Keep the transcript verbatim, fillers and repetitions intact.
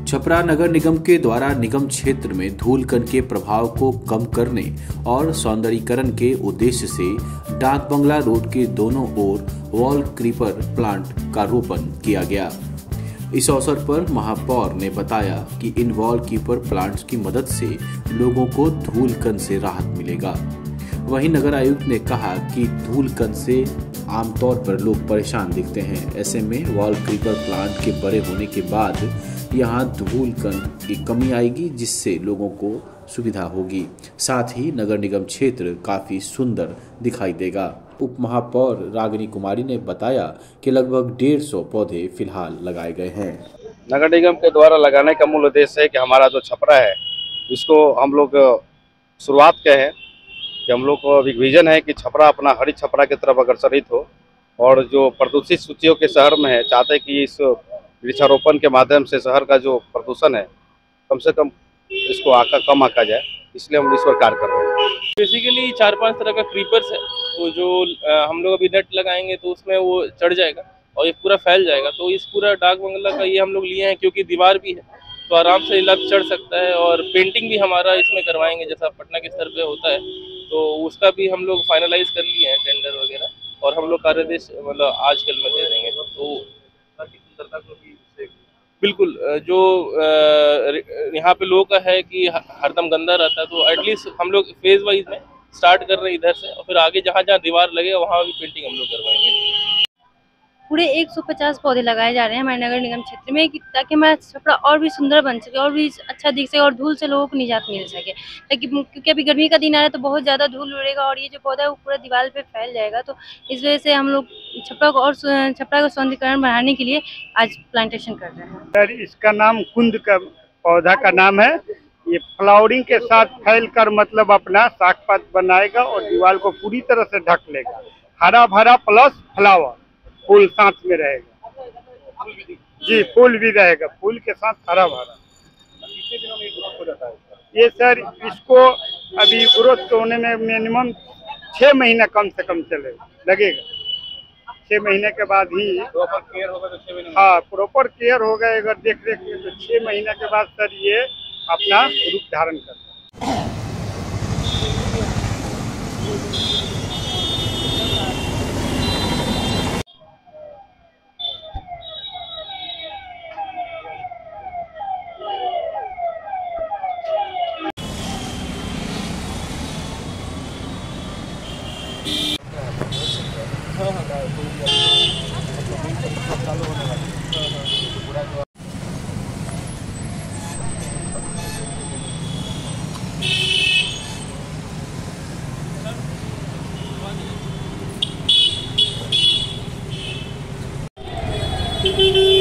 छपरा नगर निगम के द्वारा निगम क्षेत्र में धूल कण के प्रभाव को कम करने और सौंदर्यीकरण के उद्देश्य से डाक बंगला रोड के दोनों ओर वॉल क्रीपर प्लांट का रोपण किया गया। इस अवसर पर महापौर ने बताया कि इन वॉल कीपर प्लांट्स की मदद से लोगों को धूल कण से राहत मिलेगा। वहीं नगर आयुक्त ने कहा कि धूल कण से आमतौर पर लोग परेशान दिखते हैं, ऐसे में वॉल क्रीपर प्लांट के बड़े होने के बाद यहाँ धूल कण की कमी आएगी, जिससे लोगों को सुविधा होगी। साथ ही नगर निगम क्षेत्र काफी सुंदर दिखाई देगा। उप महापौर रागिनी कुमारी ने बताया कि लगभग डेढ़ सौ पौधे फिलहाल लगाए गए हैं। नगर निगम के द्वारा लगाने का मूल उद्देश्य है कि हमारा जो छपरा है इसको हम लोग शुरुआत के हैं कि हम लोग को अभी विजन है कि छपरा अपना हरित छपरा की तरफ अग्रसरित हो, और जो प्रदूषित सूचियों के शहर में है चाहते कि इस वृक्षारोपण के माध्यम से शहर का जो प्रदूषण है कम से कम इसको आका कम आका जाए, इसलिए हम इस पर कार्य कर रहे हैं। बेसिकली चार पांच तरह का क्रीपर्स है, तो जो आ, हम लोग अभी नेट लगाएंगे तो उसमें वो चढ़ जाएगा और ये पूरा फैल जाएगा। तो इस पूरा डाक बंगला का ये हम लोग लिए हैं क्योंकि दीवार भी है तो आराम से इलाज चढ़ सकता है, और पेंटिंग भी हमारा इसमें करवाएंगे जैसा पटना के स्तर पे होता है, तो उसका भी हम लोग फाइनलाइज कर लिए हैं टेंडर वगैरह, और हम लोग कार्यादेश मतलब आजकल में दे देंगे। तो सुंदरता को भी बिल्कुल जो यहाँ पे लोगों का है कि हरदम गंदा रहता है, तो एटलीस्ट हम लोग फेज वाइज में स्टार्ट कर रहे हैं इधर से, और फिर आगे जहाँ जहाँ दीवार लगेगा वहाँ भी पेंटिंग हम लोग करवाएंगे। पूरे एक सौ पचास पौधे लगाए जा रहे हैं हमारे नगर निगम क्षेत्र में कि ताकि हमारा छपरा और भी सुंदर बन सके और भी अच्छा दिख सके और धूल से लोगों को निजात मिल सके। ताकि क्योंकि अभी गर्मी का दिन आ रहा है तो बहुत ज़्यादा धूल उड़ेगा और ये जो पौधा है वो पूरा दीवार पे फैल जाएगा, तो इस वजह से हम लोग छपरा को और छपरा का सौंदर्यीकरण बढ़ाने के लिए आज प्लांटेशन कर रहे हैं। सर इसका नाम कुंद का पौधा का नाम है। ये फ्लावरिंग के साथ फैल कर मतलब अपना शाख पात बनाएगा और दीवार को पूरी तरह से ढक लेगा। हरा भरा प्लस फ्लावर, फूल साथ में रहेगा जी, फूल भी रहेगा, फूल के साथ हरा भरा। कितने दिनों में ग्रोथ हो जाता है ये सर? इसको अभी ग्रोथ होने में मिनिमम छह महीना कम से कम चले लगेगा। छह महीने के बाद ही प्रॉपर केयर होगा तो छह महीने हाँ प्रॉपर केयर होगा अगर देख रेख में, तो छह महीने के बाद सर ये अपना रूप धारण करता है। हाँ हाँ